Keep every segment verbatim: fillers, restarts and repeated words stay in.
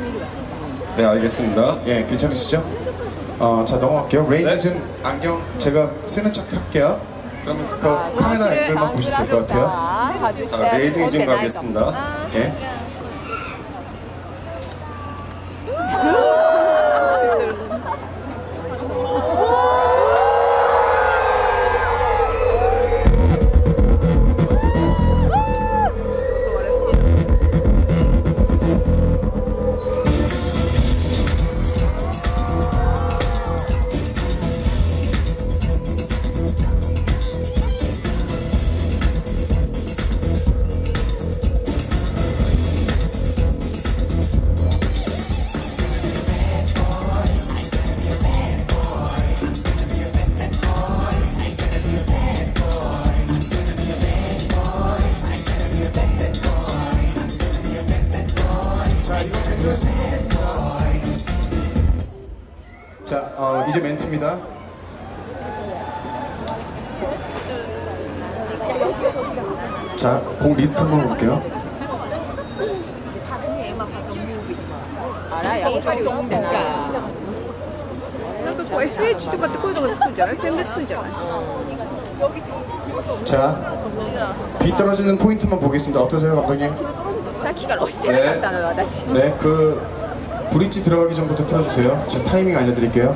네, 알겠습니다. 예, 괜찮으시죠? 어, 자, 넘어갈게요. 레이니즘 네. 안경 제가 쓰는 척 할게요. 그럼 그 카메라 앵글만 보시면 될 것 같아요. 자, 레이니즘 가겠습니다. 예. 자, 어, 이제 멘트입니다. 자, 곡 리스트 한번 볼게요. 에스에이치 とかってこういうのが作るんじゃない？点滅するんじゃない？ 자, 비 떨어지는 포인트만 보겠습니다. 어떠세요, 감독님? 네. 네, 그 브릿지 들어가기 전부터 틀어주세요. 제가 타이밍 알려드릴게요.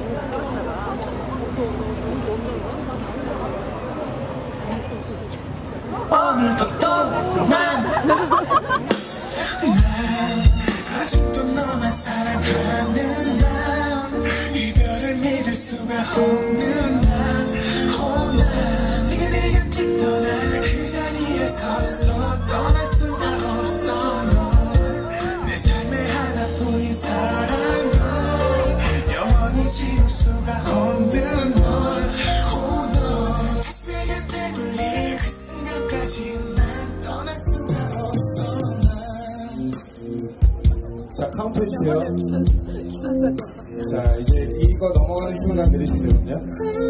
오늘부터 난, 난 아직도 너만 사랑하는 난 이별을 믿을 수가 없는 난 oh, 난 네가 내 곁을 떠날 그 자리에 서서 떠날 수가 없어 넌 내 삶의 하나뿐인 사랑 널 영원히 지울 수가 없는 널 oh, 넌 다시 내 곁에 돌릴 그 순간까지 난 떠날 수가 없어 난. 자, 카운트 해주세요. 자, 이제 이거 넘어가는 순간 내리시면 되거든요.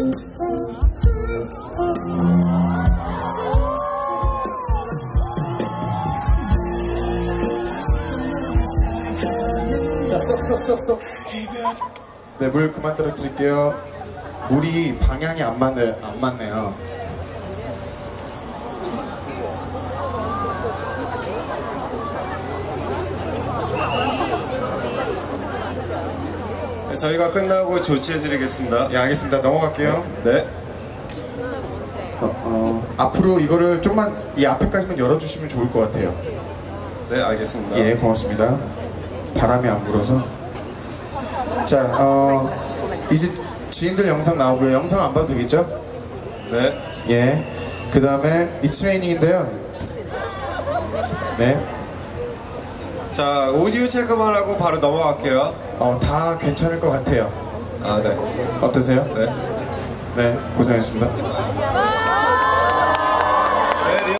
자, 쏙, 쏙, 쏙, 쏙. 네, 물 그만 떨어뜨릴게요. 물이 방향이 안 맞네, 안 맞네요. 네, 저희가 끝나고 조치해드리겠습니다. 예, 알겠습니다. 넘어갈게요. 네. 어, 어, 앞으로 이거를 좀만 이 앞에까지만 열어주시면 좋을 것 같아요. 네, 알겠습니다. 예, 고맙습니다. 바람이 안 불어서. 자, 어, 이제 지인들 영상 나오고요. 영상 안 봐도 되겠죠? 네. 예. 그 다음에 이 트레이닝인데요. 네. 자, 오디오 체크만 하고 바로 넘어갈게요. 어, 다 괜찮을 것 같아요. 아, 네. 어떠세요? 네. 네, 고생하셨습니다.